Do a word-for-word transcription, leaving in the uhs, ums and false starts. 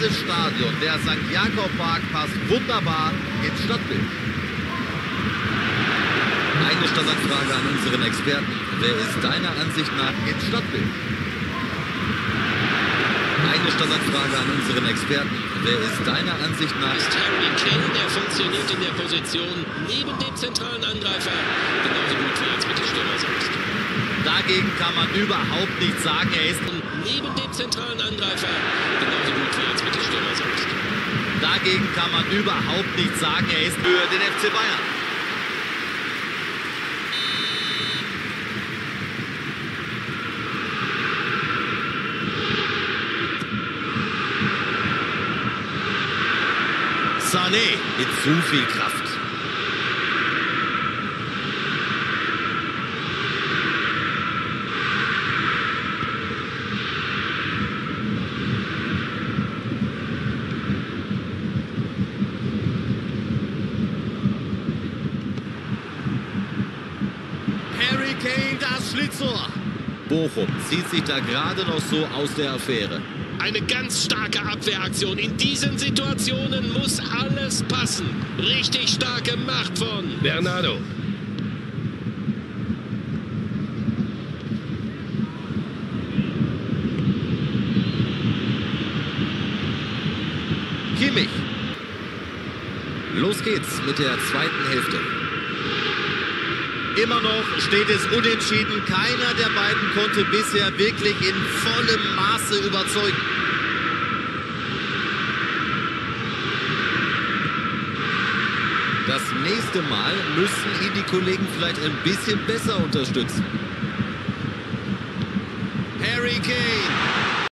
Dieses Stadion, der Sankt Jakob Park, passt wunderbar ins Stadtbild. Eine Standardfrage an unseren Experten. Wer ist deiner Ansicht nach ins Stadtbild? Eine Standardfrage an unseren Experten. Wer ist deiner Ansicht nach... Ist Harry Kane, der funktioniert in der Position neben dem zentralen Angreifer genauso gut wie als Mittelstürmer sonst. Dagegen kann man überhaupt nicht sagen, er ist... Und neben dem zentralen Angreifer genauso gut wie als Mittelstürmer sonst. Dagegen kann man überhaupt nicht sagen, er ist für den F C Bayern. Sané mit zu viel Kraft. Harry Kane, das Schlitzohr. Bochum zieht sich da gerade noch so aus der Affäre. Eine ganz starke Abwehraktion. In diesen Situationen muss alles passen. Richtig starke Macht von Bernardo. Kimmich. Los geht's mit der zweiten Hälfte. Immer noch steht es unentschieden. Keiner der beiden konnte bisher wirklich in vollem Maße überzeugen. Das nächste Mal müssen ihn die Kollegen vielleicht ein bisschen besser unterstützen. Harry Kane.